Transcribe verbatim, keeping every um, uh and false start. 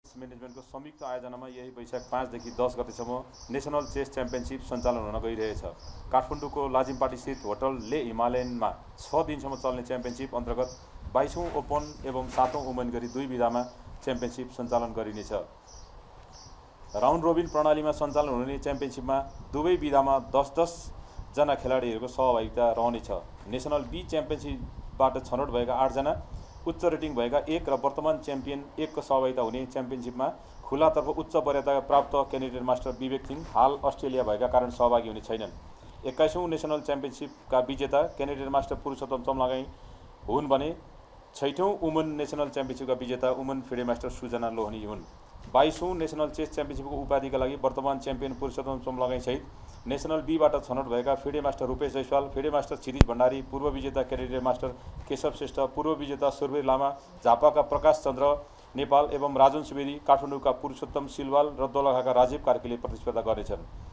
म्यानेजमेन्टको संयुक्त आयोजनामा यही वैशाख पाँचदेखि दस गतेसम्म नेसनल चेस च्याम्पियनसिप सञ्चालन हुन गइरहेछ। काठमाडौँको लाजिमपाटी स्थित होटल ले हिमालयनमा छ दिनसम्म चल्ने च्याम्पियनसिप अन्तर्गत बाइसौँ ओपन एवं सातौँ वुमेन गरी दुई विधामा च्याम्पियनसिप सञ्चालन गरिनेछ। राउन्ड रोबिन प्रणालीमा सञ्चालन हुने च्याम्पियनसिपमा दुवै विधामा दस दस जना खेलाडीहरूको सहभागिता रहनेछ। नेसनल बी च्याम्पियनसिपबाट छनौट भएका आठजना उच्च रेटिङ भएका एक र वर्तमान च्याम्पियन एकको सहभागिता हुने च्याम्पियनसिपमा खुलातर्फ उच्च वरियता प्राप्त क्यान्डिडेट मास्टर विवेक सिंह हाल अस्ट्रेलिया भएका कारण सहभागी हुने छैनन्। एक्काइसौँ नेसनल च्याम्पियनसिपका विजेता क्यान्डिडेट मास्टर पुरुषोत्तम चम्लागाई हुन् भने छैठौँ वुमन नेसनल च्याम्पियनसिपका विजेता woman FIDE master Sujana Lohani हुन्। बाइसौँ नेसनल चेस च्याम्पियनसिपको उपाधिका लागि वर्तमान च्याम्पियन पुरुषोत्तम चम्लागाई सहित नेसनल बीबाट छनौट भएका FIDE master Rupesh Jaiswal, FIDE master Kshitij Bhandari, पूर्व विजेता क्यान्डिडेट मास्टर केशव श्रेष्ठ, पूर्व विजेता सुरवीर लामा, झापाका प्रकाश चन्द्र नेपाल एवं राजन सुवेदी, काठमाडौँका पुरुषोत्तम सिलवाल र दोलखाका राजीव कार्कीले प्रतिस्पर्धा गर्नेछन्।